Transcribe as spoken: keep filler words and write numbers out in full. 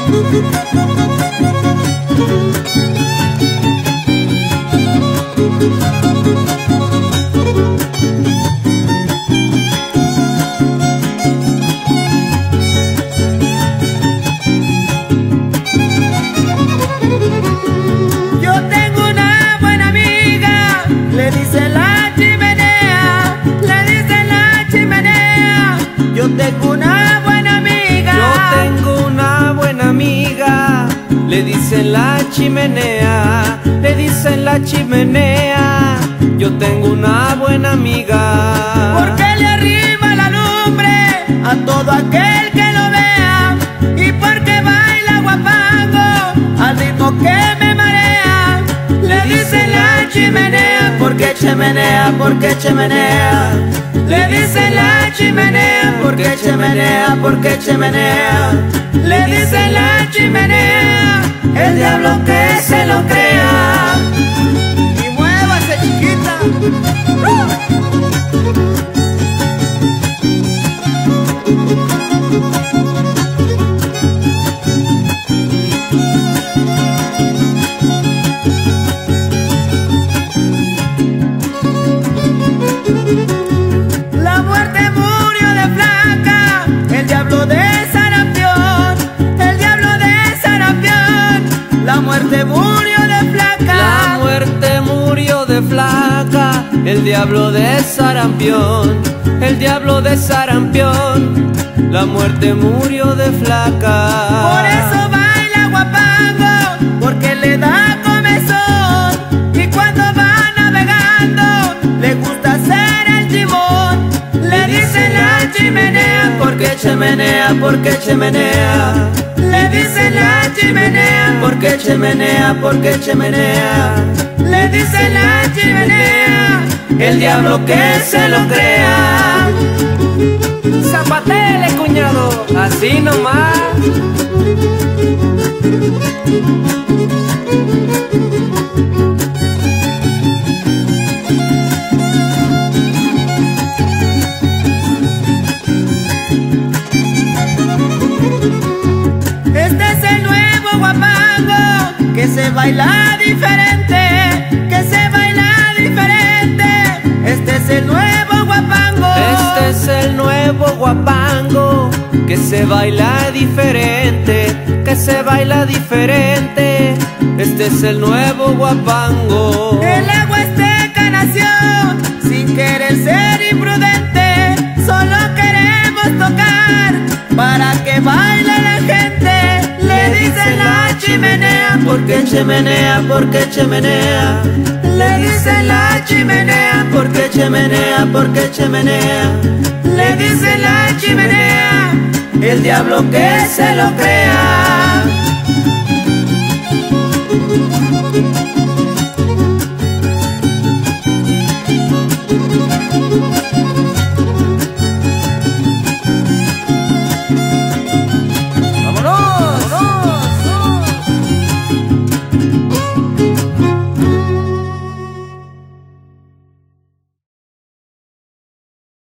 Yo tengo una buena amiga. Yo tengo una buena amiga. Le dicen la chimenea, le dicen la chimenea. Yo tengo una buena amiga. Porque le arriba la lumbre a todo aquel que lo vea. Y porque baila guapango al ritmo que me marea. Le dicen la chimenea, porque chimenea, porque chimenea. Le dicen la chimenea, porque chimenea, porque chimenea. Le dicen la chimenea, el diablo que se lo crea. Y muévase, chiquita. La muerte murió de flaca, el diablo de sarampión, el diablo de sarampión. La muerte murió de flaca, la muerte murió de flaca. El diablo de sarampión, el diablo de sarampión. La muerte murió de flaca. Por eso baila guapango, porque le da comezón. Y cuando va navegando, le gusta hacer el timón. Le dicen la chimenea, porque chimenea, porque chimenea. Le dicen la chimenea, porque chimenea, porque chimenea. Le dicen la chimenea, el diablo que se lo crea. Zapatele, cuñado, así nomás. Este es el nuevo guapango, que se baila diferente, que se baila diferente. Este es el nuevo guapango. Este es el nuevo guapango, que se baila diferente, que se baila diferente. Este es el nuevo guapango. El agua azteca nació sin querer ser imprudente. Solo queremos tocar para que baile la gente. Le dicen la chimenea, porque chimenea, porque chimenea. Le dicen la chimenea, porque chimenea, porque chimenea. Le dicen la chimenea, el diablo que se lo crea.